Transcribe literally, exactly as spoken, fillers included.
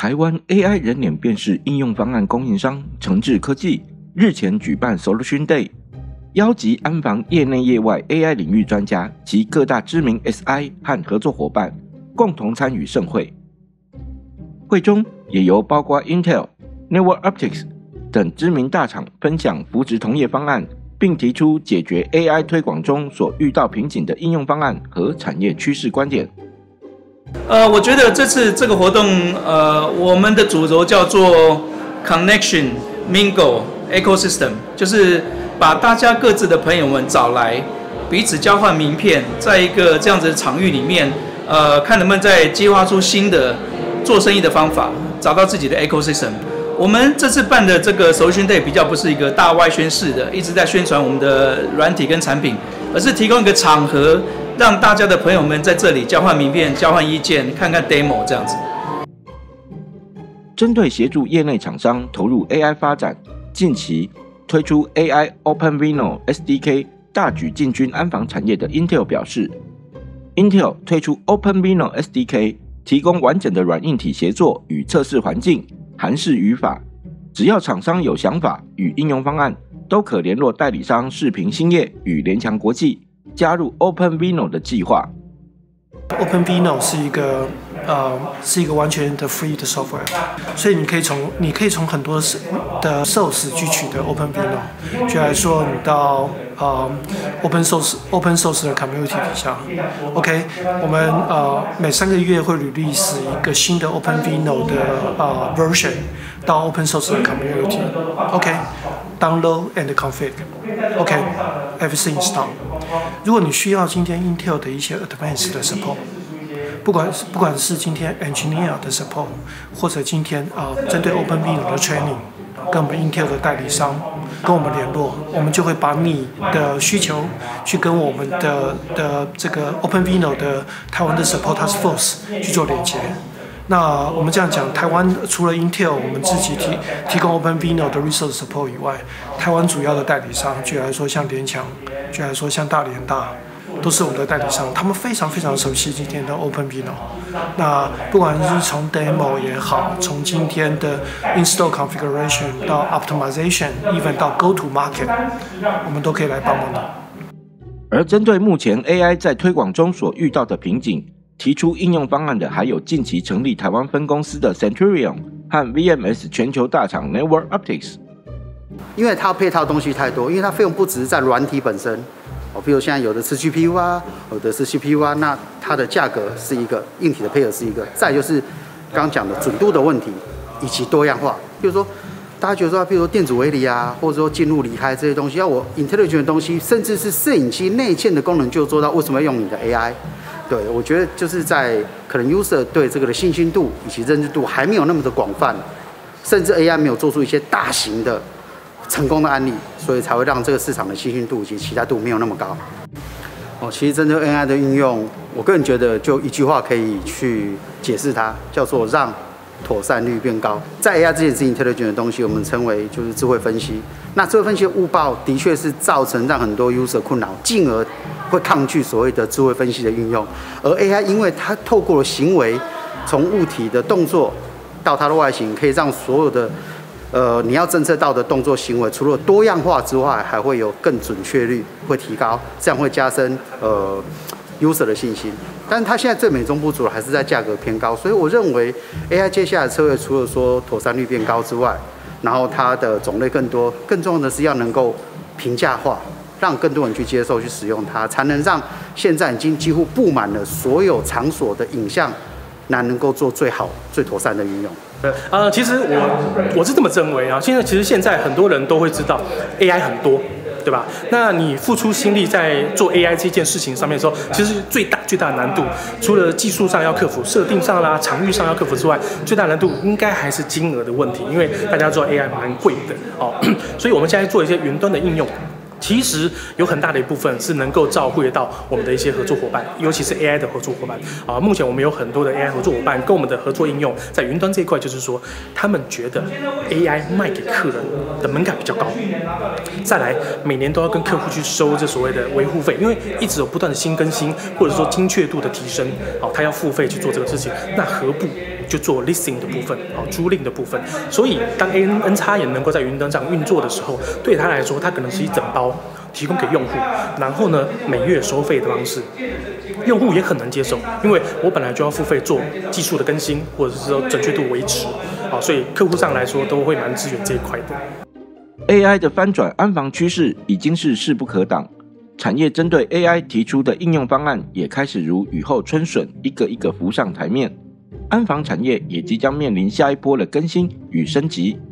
台湾 A I 人脸辨识应用方案供应商诚志科技日前举办 Solution Day， 邀集安防业内业外 A I 领域专家及各大知名 S I 和合作伙伴共同参与盛会。会中也由包括 Intel、Network Optics 等知名大厂分享扶植同业方案，并提出解决 A I 推广中所遇到瓶颈的应用方案和产业趋势观点。 呃，我觉得这次这个活动，呃，我们的主轴叫做 Connection Mingle Ecosystem， 就是把大家各自的朋友们找来，彼此交换名片，在一个这样子的场域里面，呃，看能不能再激发出新的做生意的方法，找到自己的 ecosystem。我们这次办的这个 Solution Day 比较不是一个大外宣式的，一直在宣传我们的软体跟产品，而是提供一个场合，让大家的朋友们在这里交换名片、交换意见、看看 demo 这样子。 针对协助业内厂商投入 A I 发展，近期推出 A I OpenVINO S D K 大举进军安防产业的 Intel 表示 ，Intel 推出 OpenVINO S D K， 提供完整的软硬体协作与测试环境。韩式语法，只要厂商有想法与应用方案，都可联络代理商世平兴业与联强国际，加入 OpenVINO 的计划。 OpenVINO 是一个呃是一个完全的 free 的 software， 所以你可以从你可以从很多的 source 去取得 OpenVINO。举例来说，你到呃 open source open source 的 community 底下 ，OK， 我们呃每三个月会 release 一个新的 OpenVINO 的呃 version 到 open source 的 community，OK，download and config，OK，everything is done。如果你需要今天 Intel 的一些 advanced 的 support， 不管不管是今天 engineer 的 support， 或者今天啊、呃、针对 OpenVINO 的 training， 跟我们 Intel 的代理商跟我们联络，我们就会把你的需求去跟我们的的这个 OpenVINO 的台湾的 support task force 去做连接。那我们这样讲，台湾除了 Intel 我们自己提提供 OpenVINO 的 resource support 以外，台湾主要的代理商，举例来说像联强，举例来说像大联大，都是我们的代理商，他们非常非常熟悉今天的 OpenVINO。那不管是从 demo 也好，从今天的 install configuration 到 optimization，even 到 go to market， 我们都可以来帮忙你。 而针对目前 A I 在推广中所遇到的瓶颈，提出应用方案的还有近期成立台湾分公司的 Centurion 和 V M S 全球大厂 Network Optics。 因为它配套的东西太多，因为它费用不只是在软体本身，哦，比如现在有的是 G P U 啊，有的是 C P U 啊，那它的价格是一个，硬体的配合是一个，再就是刚刚讲的准度的问题以及多样化，比如说大家觉得说，比如说电子围篱啊，或者说进入离开这些东西，要我 intelligent 的东西，甚至是摄影机内建的功能就做到，为什么要用你的 A I？对，我觉得就是在可能 user 对这个的信心度以及认知度还没有那么的广泛，甚至 A I 没有做出一些大型的成功的案例，所以才会让这个市场的信心度以及期待度没有那么高。哦，其实针对 A I 的应用，我个人觉得就一句话可以去解释它，叫做让妥善率变高。在 A I 这件是 intelligent 的东西，我们称为就是智慧分析。那智慧分析的误报的确是造成让很多 user 困扰，进而会抗拒所谓的智慧分析的运用。而 A I 因为它透过了行为，从物体的动作到它的外形，可以让所有的呃你要侦测到的动作行为，除了多样化之外，还会有更准确率会提高，这样会加深呃 user 的信心。但是它现在最美中不足的还是在价格偏高，所以我认为 A I 接下来策略除了说妥善率变高之外，然后它的种类更多，更重要的是要能够平价化，让更多人去接受、去使用它，才能让现在已经几乎布满了所有场所的影像，那能够做最好、最妥善的运用。 呃，其实我我是这么认为啊，现在其实现在很多人都会知道 A I 很多。对吧？那你付出心力在做 A I 这件事情上面的时候，其实最大最大的难度，除了技术上要克服、设定上啦、场域上要克服之外，最大的难度应该还是金额的问题，因为大家知道 A I 蛮贵的哦，所以我们现在做一些云端的应用。其实有很大的一部分是能够照会到我们的一些合作伙伴，尤其是 A I 的合作伙伴啊。目前我们有很多的 A I 合作伙伴跟我们的合作应用，在云端这一块，就是说他们觉得 A I 卖给客人的门槛比较高，再来每年都要跟客户去收这所谓的维护费，因为一直有不断的新更新，或者说精确度的提升，好，他要付费去做这个事情，那何不去做 leasing 的部分哦，租赁的部分。所以当 A N N 叉也能够在云端上运作的时候，对他来说，它可能是一整包提供给用户，然后呢每月收费的方式，用户也很能接受，因为我本来就要付费做技术的更新，或者是说准确度维持，好，所以客户上来说都会蛮支援这一块的。 A I 的翻转安防趋势已经是势不可挡，产业针对 A I 提出的应用方案也开始如雨后春笋，一个一个浮上台面。安防产业也即将面临下一波的更新与升级。